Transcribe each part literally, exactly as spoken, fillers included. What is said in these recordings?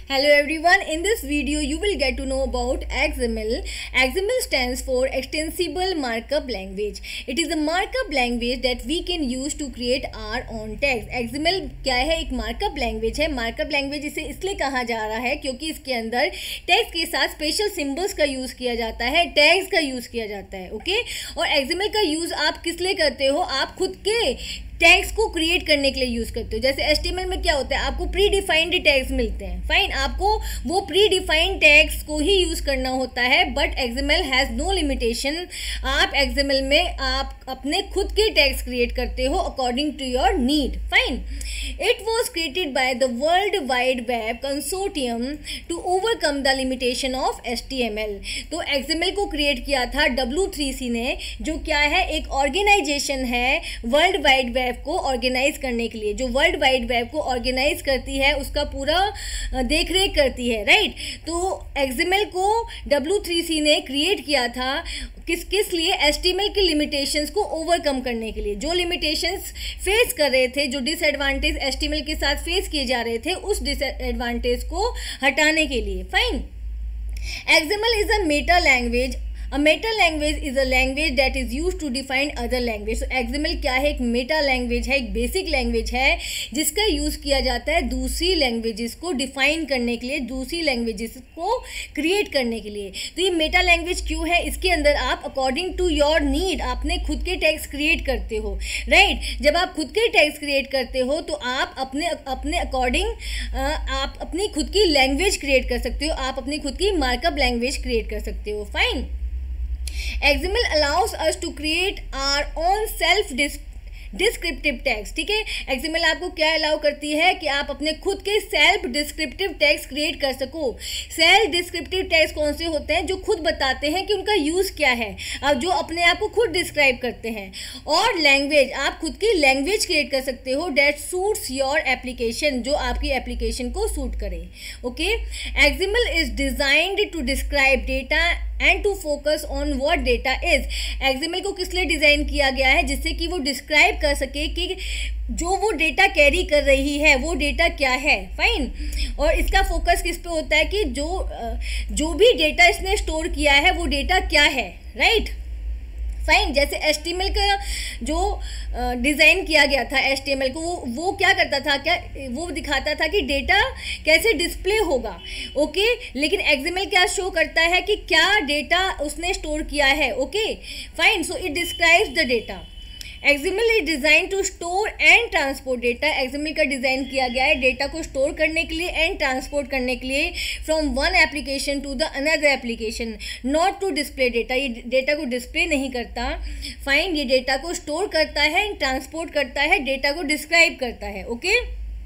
Hello everyone, in this video you will get to know about X M L. X M L stands for Extensible Markup Language. It is a markup language that we can use to create our own text. X M L क्या है? एक markup language है. Markup language इसे इसलिए कहा जा रहा है क्योंकि इसके अंदर text के साथ special symbols का use किया जाता है, tags का use किया जाता है, ओके okay? और X M L का use आप किस लिए करते हो? आप खुद के टैग्स को क्रिएट करने के लिए यूज़ करते हो. जैसे एच टी एम एल में क्या होता है, आपको प्री डिफाइंड टैग्स मिलते हैं. फाइन, आपको वो प्री डिफाइंड टैग्स को ही यूज़ करना होता है. But X M L has no limitation. आप एक्स एम एल में आप अपने खुद के टैग्स क्रिएट करते हो according to your need. Fine, it was created by the world wide web consortium to overcome the limitation of H T M L. तो X M L को create किया था डब्ल्यू थ्री सी ने, जो क्या है, एक ऑर्गेनाइजेशन है वर्ल्ड वाइड वेब को ऑर्गेनाइज करने के लिए. जो वर्ल्ड वाइड वेब को ऑर्गेनाइज करती है, उसका पूरा देख रेख करती है, राइट. तो एक्स एम एल को डब्ल्यू थ्री सी ने क्रिएट किया था किस किस लिए? एच टी एम एल की लिमिटेशंस को ओवरकम करने के लिए. जो लिमिटेशंस फेस कर रहे थे, जो disadvantage H T M L के साथ फेस किए जा रहे थे, उस डिसएडवांटेज को हटाने के लिए. Fine, X M L is a meta language. A meta language is a language that is used to define other language. So X M L क्या है? एक मेटा लैंग्वेज है, एक बेसिक लैंग्वेज है जिसका यूज़ किया जाता है दूसरी लैंग्वेजेस को डिफाइन करने के लिए, दूसरी लैंग्वेजेस को क्रिएट करने के लिए. तो ये मेटा लैंग्वेज क्यों है? इसके अंदर आप अकॉर्डिंग टू योर नीड अपने खुद के टैग्स क्रिएट करते हो, राइट right? जब आप खुद के टैग्स क्रिएट करते हो तो आप अपने अपने अकॉर्डिंग आप अपनी खुद की लैंग्वेज क्रिएट कर सकते हो, आप अपनी खुद की मार्कअप लैंग्वेज क्रिएट कर सकते हो. Fine, X M L allows us to create our own self descriptive tags. ठीक है, X M L आपको क्या अलाउ करती है कि आप अपने खुद के सेल्फ डिस्क्रिप्टिव टैग्स क्रिएट कर सको. सेल्फ डिस्क्रिप्टिव टैग्स कौन से होते हैं? जो खुद बताते हैं कि उनका यूज़ क्या है, अब जो अपने आप को खुद डिस्क्राइब करते हैं. और लैंग्वेज, आप खुद की लैंग्वेज क्रिएट कर सकते हो डेट सूट्स योर एप्लीकेशन, जो आपकी एप्लीकेशन को सूट करे. Okay, X M L is designed to describe data and to focus on what data is. X M L को किस लिए डिज़ाइन किया गया है? जिससे कि वो डिस्क्राइब कर सके कि जो वो डेटा कैरी कर रही है वो डेटा क्या है. फाइन, और इसका फोकस किस पे होता है कि जो जो भी डेटा इसने स्टोर किया है वो डेटा क्या है, राइट. फाइन, जैसे एच टी एम एल का जो डिज़ाइन किया गया था एच टी एम एल को, वो वो क्या करता था, क्या वो दिखाता था कि डेटा कैसे डिस्प्ले होगा. ओके, लेकिन एक्स एम एल क्या शो करता है कि क्या डेटा उसने स्टोर किया है. Okay, fine, so it describes the data. X M L is designed to store and transport data. X M L का डिज़ाइन किया गया है डेटा को स्टोर करने के लिए एंड ट्रांसपोर्ट करने के लिए from one application to the another application, not to display data. ये डेटा को डिस्प्ले नहीं करता. फाइन, ये डेटा को स्टोर करता है एंड ट्रांसपोर्ट करता है, डेटा को डिस्क्राइब करता है. Okay,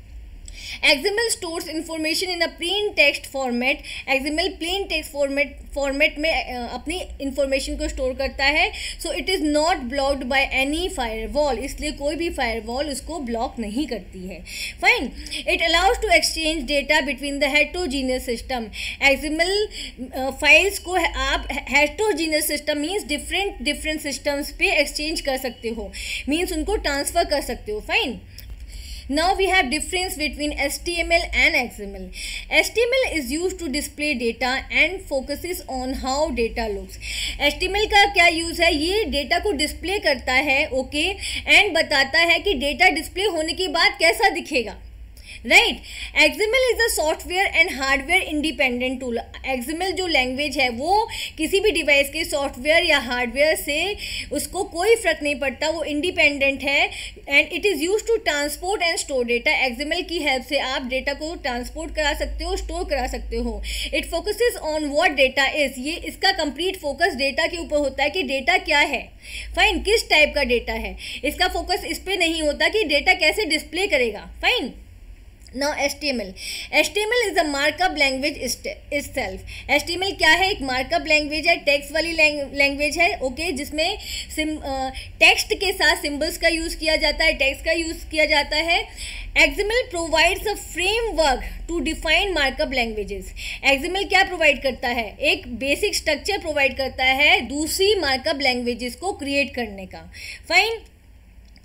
X M L stores information in a plain text format. X M L plain text format format में uh, अपनी information को store करता है. So it is not blocked by any firewall. इसलिए कोई भी firewall उसको block नहीं करती है. Fine. It allows to exchange data between the heterogeneous system. X M L uh, files को आप heterogeneous system means different different systems पे exchange कर सकते हो, means उनको transfer कर सकते हो. Fine. Now we have difference between H T M L and X M L. H T M L is used to display data and focuses on how data looks. H T M L का क्या use है? ये data को display करता है, okay, and बताता है कि डेटा डिस्प्ले होने के बाद कैसा दिखेगा, right. X M L is a software and hardware independent tool. X M L जो लैंग्वेज है वो किसी भी डिवाइस के सॉफ्टवेयर या हार्डवेयर से उसको कोई फ़र्क नहीं पड़ता, वो इंडिपेंडेंट है. And it is use to transport and store data. X M L की हेल्प से आप डेटा को ट्रांसपोर्ट करा सकते हो, स्टोर करा सकते हो. It focuses on what data is. ये इसका कंप्लीट फोकस डेटा के ऊपर होता है कि डेटा क्या है. फाइन, किस टाइप का डेटा है. इसका फोकस इस पर नहीं होता कि डेटा कैसे डिस्प्ले करेगा. Fine. Now H T M L. H T M L is a markup language itself. H T M L क्या है? एक markup language है, text वाली language है, ओके okay, जिसमें सिम टेक्स्ट के साथ symbols का यूज़ किया जाता है, text का यूज़ किया जाता है. X M L provides a framework to define markup languages. X M L क्या प्रोवाइड करता है? एक बेसिक स्ट्रक्चर प्रोवाइड करता है दूसरी markup languages को क्रिएट करने का. Fine,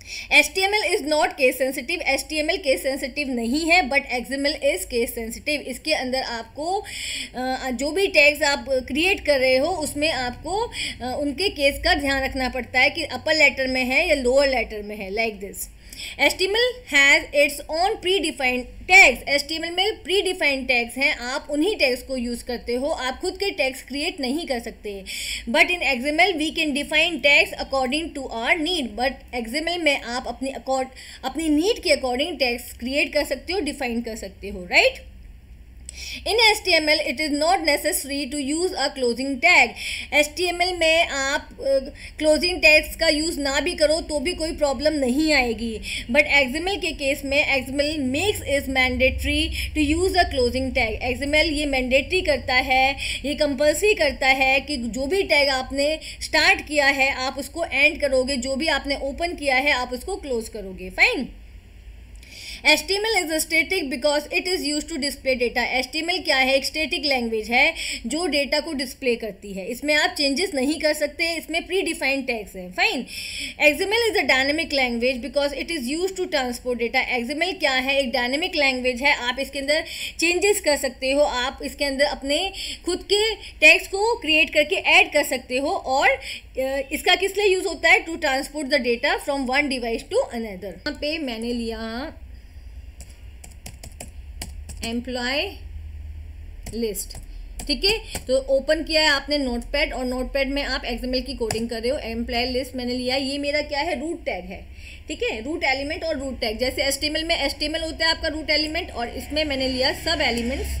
H T M L is not case sensitive, H T M L case sensitive नहीं है, but X M L is case sensitive. इसके अंदर आपको जो भी टैग्स आप क्रिएट कर रहे हो उसमें आपको उनके केस का ध्यान रखना पड़ता है कि अपर लेटर में है या लोअर लेटर में है, like this. H T M L has its own predefined tags, H T M L में प्री डिफाइंड टैग्स हैं, आप उन्हीं टैग्स को यूज़ करते हो, आप खुद के टैग्स क्रिएट नहीं कर सकते। But in X M L we can define tags according to our need, but X M L में आप अपनी अकॉर्ड अपनी नीड के अकॉर्डिंग टैग्स क्रिएट कर सकते हो, डिफाइन कर सकते हो, right. In H T M L it is not necessary to use a closing tag, H T M L में आप क्लोजिंग टैग्स का यूज़ ना भी करो तो भी कोई प्रॉब्लम नहीं आएगी, बट एक्स एम एल के केस में X M L makes is mandatory to use a closing tag. X M L ये मैंडेटरी करता है, ये कंपल्सरी करता है कि जो भी टैग आपने स्टार्ट किया है आप उसको एंड करोगे, जो भी आपने ओपन किया है आप उसको क्लोज करोगे, fine. H T M L is a static because it is use to display data. H T M L क्या है, एक स्टैटिक लैंग्वेज है जो डेटा को डिस्प्ले करती है, इसमें आप चेंजेस नहीं कर सकते, इसमें प्री डिफाइंड टैग्स हैं, fine. X M L is a dynamic language because it is use to transport data. X M L क्या है, एक डायनेमिक लैंग्वेज है, आप इसके अंदर चेंजेस कर सकते हो, आप इसके अंदर अपने खुद के टैग्स को क्रिएट करके ऐड कर सकते हो, और इसका किस लिए यूज़ होता है, to transport the data from one device to another. यहाँ पे मैंने लिया एम्प्लॉय लिस्ट, ठीक है, तो ओपन किया है आपने नोटपैड, और नोटपैड में आप एक्स एम एल की कोडिंग कर रहे हो। एम्प्लॉय लिस्ट मैंने लिया, ये मेरा क्या है, रूट टैग है, ठीक है, रूट एलिमेंट और रूट टैग। जैसे एच टी एम एल में एच टी एम एल होता है आपका रूट एलिमेंट, और इसमें मैंने लिया सब एलिमेंट्स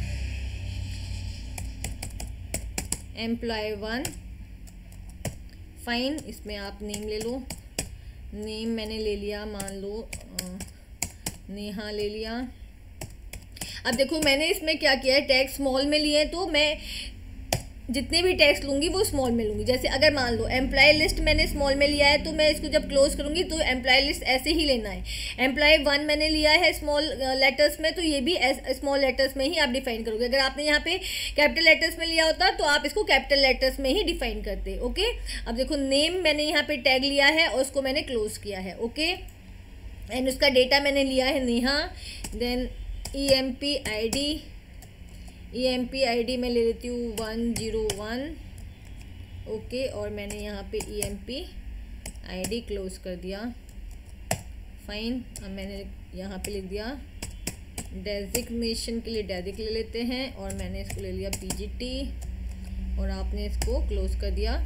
एम्प्लॉय वन, फाइन। इसमें आप नेम ले लो, नेम मैंने ले लिया, मान लो नेहा ले लिया। अब देखो मैंने इसमें क्या किया है, टैग स्मॉल में लिए हैं, तो मैं जितने भी टैग्स लूँगी वो स्मॉल में लूँगी। जैसे अगर मान लो एम्प्लॉय लिस्ट मैंने स्मॉल में लिया है, तो मैं इसको जब क्लोज करूँगी तो एम्प्लॉय लिस्ट ऐसे ही लेना है। एम्प्लॉय वन मैंने लिया है स्मॉल लेटर्स में, तो ये भी स्मॉल लेटर्स में ही आप डिफाइन करोगे। अगर आपने यहाँ पे कैपिटल लेटर्स में लिया होता तो आप इसको कैपिटल लेटर्स में ही डिफाइन करते, ओके। अब देखो नेम मैंने यहाँ पे टैग लिया है और उसको मैंने क्लोज किया है, ओके, एंड उसका डेटा मैंने लिया है Neha. Then E M P I D, E M P I D मैं ले लेती हूँ वन ज़ीरो वन, ओके, और मैंने यहाँ पे E M P I D close कर दिया, फाइन। अब मैंने यहाँ पे लिख दिया डेजिग्नेशन के लिए डेजिक ले लेते हैं, और मैंने इसको ले लिया पी जी टी, और आपने इसको क्लोज कर दिया,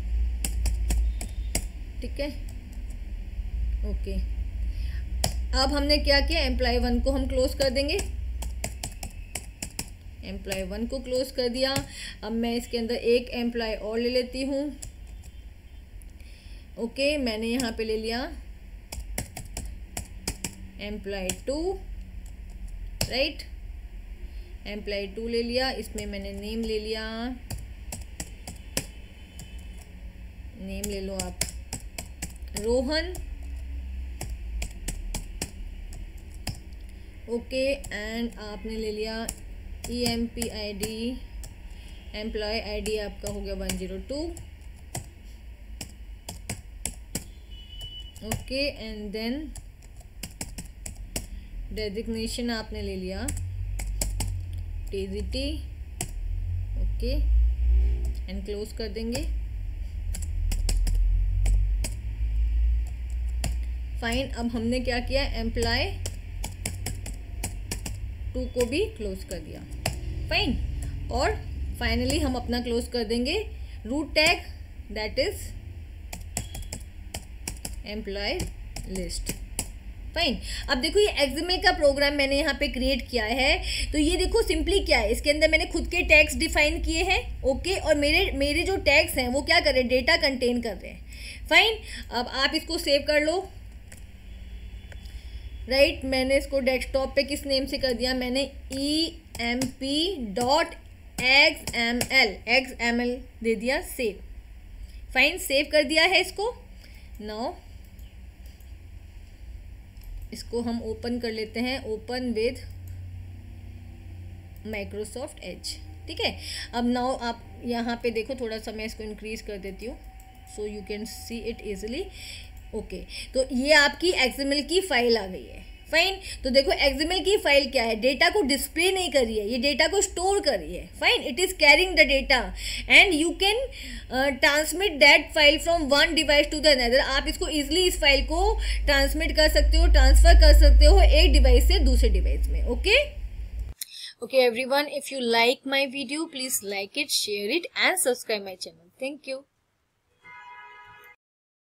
ठीक है, ओके। अब हमने क्या किया, एम्प्लॉय वन को हम क्लोज कर देंगे, एम्प्लॉय वन को क्लोज कर दिया। अब मैं इसके अंदर एक एम्प्लॉय और ले लेती हूँ, ओके, मैंने यहाँ पे ले लिया employ two, right, employ two ले लिया। इसमें मैंने नेम ले लिया, नेम ले लो आप रोहन, ओके, एंड आपने ले लिया E M P I D, employ I D आपका हो गया one zero two, okay, and then designation आपने ले लिया T G T, okay, and close कर देंगे, फाइन। अब हमने क्या किया, एम्प्लॉय टू को भी क्लोज कर दिया, फाइन। और फाइनली हम अपना क्लोज कर देंगे root tag, that is employ list, fine. अब देखो ये एक्स एम एल का प्रोग्राम मैंने यहाँ पे क्रिएट किया है, तो ये देखो सिंपली क्या है, इसके अंदर मैंने खुद के टैग्स डिफाइन किए हैं, ओके, और मेरे मेरे जो टैग्स हैं वो क्या कर रहे हैं, डेटा कंटेन कर रहे हैं, फाइन। अब आप इसको सेव कर लो, राइट right, मैंने इसको डेस्कटॉप पे किस नेम से कर दिया, मैंने E M P dot X M L X M L दे दिया, सेव, फाइन, सेव कर दिया है इसको। नाउ इसको हम ओपन कर लेते हैं, ओपन विद माइक्रोसॉफ्ट एज, ठीक है। अब नाउ आप यहाँ पे देखो, थोड़ा सा मैं इसको इंक्रीज कर देती हूँ so you can see it easily. Okay, तो ये आपकी एक्सएमएल की फाइल आ गई है। फाइन, तो देखो एक्सएमएल की फाइल क्या है, डेटा को डिस्प्ले नहीं कर रही है, ये डेटा को स्टोर कर रही है। Fine, it is carrying the data and you can transmit that file from one device to the another. आप इसको इजिली इस फाइल को ट्रांसमिट कर सकते हो, ट्रांसफर कर सकते हो एक डिवाइस से दूसरे डिवाइस में। Okay okay everyone, if you like my video please like it, share it and subscribe my channel. Thank you.